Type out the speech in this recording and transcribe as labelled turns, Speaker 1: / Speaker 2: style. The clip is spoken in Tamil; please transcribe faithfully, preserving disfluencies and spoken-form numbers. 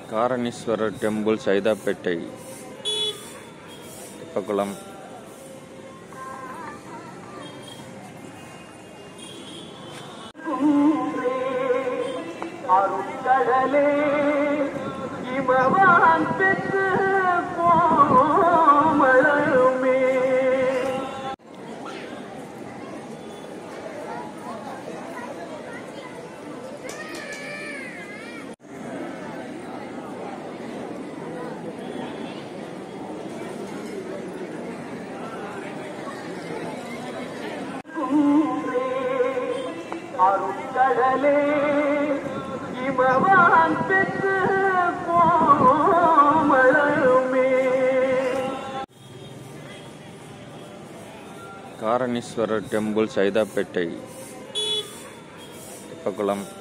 Speaker 1: காரணீஸ்வரர் டெம்பிள், சைதாப்பேட்டை, தெப்பக்குளம்.
Speaker 2: அருட்கடலே இமவான் பெற்று கோமளமே அருட்கடலே இமவான் பெற்று கோமளமே
Speaker 1: காரணீஸ்வரர் டெம்பிள், சைதாப்பேட்டை, தெப்பக்குளம்.